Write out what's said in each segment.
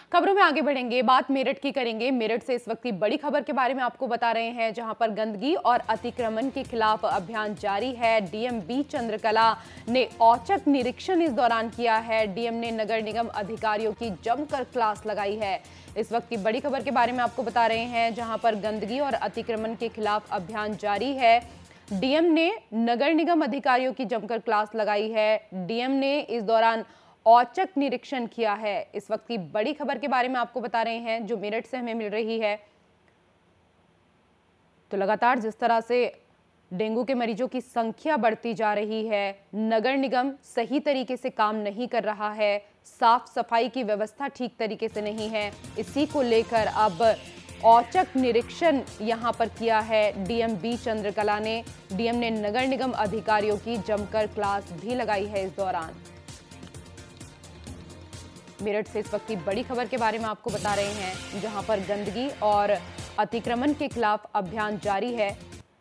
खबरों में आगे बढ़ेंगे, बात मेरठ की करेंगे। मेरठ से इस वक्त की बड़ी खबर के बारे में आपको बता रहे हैं, जहां पर गंदगी और अतिक्रमण के खिलाफ अभियान जारी है। डीएम बी चंद्रकला ने औचक निरीक्षण इस दौरान किया है। डीएम ने नगर निगम अधिकारियों की जमकर क्लास लगाई है। इस वक्त की बड़ी खबर के बारे में आपको बता रहे हैं, जहां पर गंदगी और अतिक्रमण के खिलाफ अभियान जारी है। डीएम ने नगर निगम अधिकारियों की जमकर क्लास लगाई है। डीएम ने इस दौरान औचक निरीक्षण किया है। इस वक्त की बड़ी खबर के बारे में आपको बता रहे हैं, जो मेरठ से हमें मिल रही है। तो लगातार जिस तरह से डेंगू के मरीजों की संख्या बढ़ती जा रही है, नगर निगम सही तरीके से काम नहीं कर रहा है, साफ सफाई की व्यवस्था ठीक तरीके से नहीं है। इसी को लेकर अब औचक निरीक्षण यहां पर किया है डीएम बी चंद्रकला ने। डीएम ने नगर निगम अधिकारियों की जमकर क्लास भी लगाई है इस दौरान। मेरठ से इस वक्त की बड़ी खबर के बारे में आपको बता रहे हैं, जहां पर गंदगी और अतिक्रमण के खिलाफ अभियान जारी है।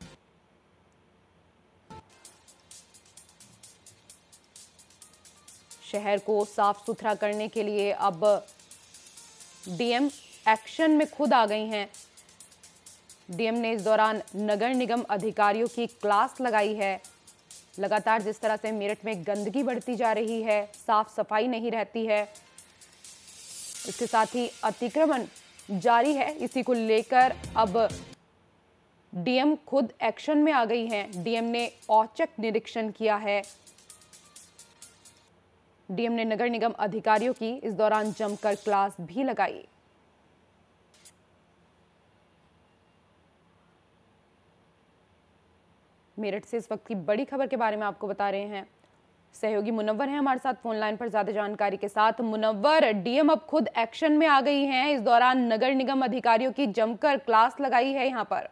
शहर को साफ सुथरा करने के लिए अब डीएम एक्शन में खुद आ गई हैं। डीएम ने इस दौरान नगर निगम अधिकारियों की क्लास लगाई है। लगातार जिस तरह से मेरठ में गंदगी बढ़ती जा रही है, साफ सफाई नहीं रहती है, इसके साथ ही अतिक्रमण जारी है। इसी को लेकर अब डीएम खुद एक्शन में आ गई हैं। डीएम ने औचक निरीक्षण किया है। डीएम ने नगर निगम अधिकारियों की इस दौरान जमकर क्लास भी लगाई। मेरठ से इस वक्त की बड़ी खबर के बारे में आपको बता रहे हैं। सहयोगी मुनव्वर हैं हमारे साथ फोन लाइन पर ज्यादा जानकारी के साथ। मुनव्वर, डीएम अब खुद एक्शन में आ गई हैं। इस दौरान नगर निगम अधिकारियों की जमकर क्लास लगाई है यहाँ पर।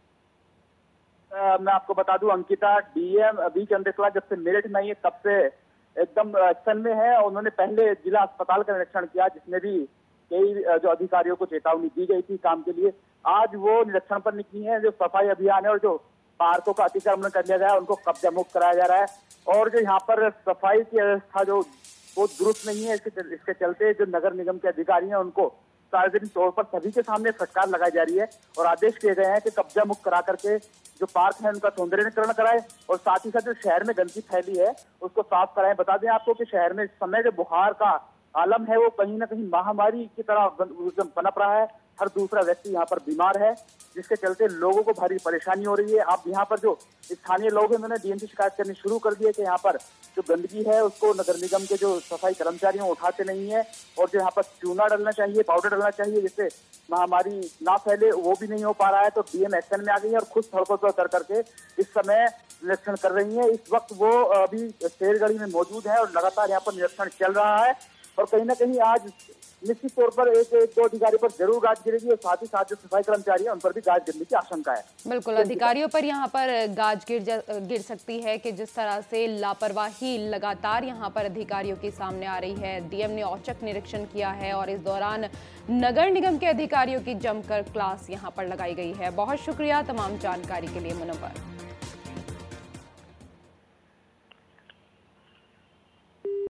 मैं आपको बता दूं अंकिता, डीएम बी चंद्रकला जब से मेरठ में आई है तब से एकदम एक्शन में है। उन्होंने पहले जिला अस्पताल का निरीक्षण किया, जिसमें भी कई जो अधिकारियों को चेतावनी दी गई थी काम के लिए। आज वो निरीक्षण पर निकली है। जो सफाई अभियान है और जो पार्कों का अतिक्रमण कर लिया गया है, उनको कब्जा मुक्त कराया जा रहा है। और जो यहाँ पर सफाई की व्यवस्था जो वो दुरुस्त नहीं है, इसके चलते जो नगर निगम के अधिकारी हैं उनको सार्वजनिक तौर पर सभी के सामने फटकार लगाई जा रही है और आदेश किए गए हैं कि कब्जा मुक्त करा करके जो पार्क है उनका सौंदर्यीकरण कराए और साथ ही साथ जो शहर में गंदगी फैली है उसको साफ कराएं। बता दें आपको कि शहर में इस समय जो बुखार का आलम है वो कहीं ना कहीं महामारी की तरह पनप रहा है। हर दूसरा व्यक्ति यहाँ पर बीमार है, जिसके चलते लोगों को भारी परेशानी हो रही है। अब यहाँ पर जो स्थानीय लोग हैं उन्होंने डीएम की शिकायत करनी शुरू कर दी है कि यहाँ पर जो गंदगी है उसको नगर निगम के जो सफाई कर्मचारी हैं उठाते नहीं है और जो यहाँ पर चूना डालना चाहिए, पाउडर डालना चाहिए जिससे महामारी ना फैले, वो भी नहीं हो पा रहा है। तो डीएम एक्शन में आ गई है और खुद सड़कों पर उतर करके इस समय निरीक्षण कर रही है। इस वक्त वो अभी शेरगढ़ी में मौजूद है और लगातार यहाँ पर निरीक्षण चल रहा है और कहीं ना कहीं आज निश्चित तौर पर एक दो अधिकारी पर जरूर गाज गिरेगी और साथ ही साथ जो सफाई कर्मचारी है उन पर भी गाज गिरने की आशंका है। बिल्कुल, अधिकारियों पर यहाँ पर गाज गिर सकती है कि जिस तरह से लापरवाही लगातार यहाँ पर अधिकारियों के सामने आ रही है। डीएम ने औचक निरीक्षण किया है और इस दौरान नगर निगम के अधिकारियों की जमकर क्लास यहाँ पर लगाई गई है। बहुत शुक्रिया तमाम जानकारी के लिए मुनव्वर।